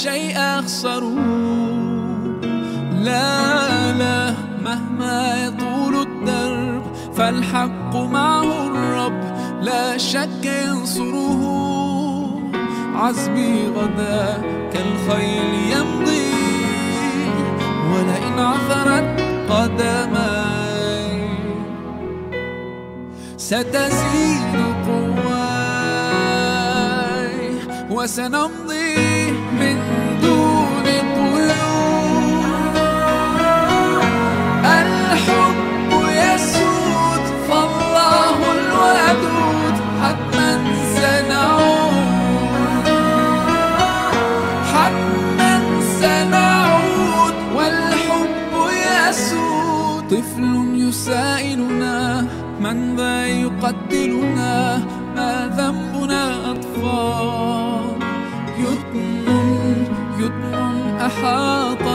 شيء أخسره. لا لا مهما يطول الدرب فالحق معه الرب، لا شك ينصره. عزمي غدا كالخيل يمضي، ولئن عثرت قدماي ستزيد قواي، وسنمضي من دون قيود. الحب يسود فالله الودود، حتما سنعود، حتما سنعود والحب يسود. طفل يسائلنا من ذا يقتلنا، ما ذنبنا أطفال. يتم أحاط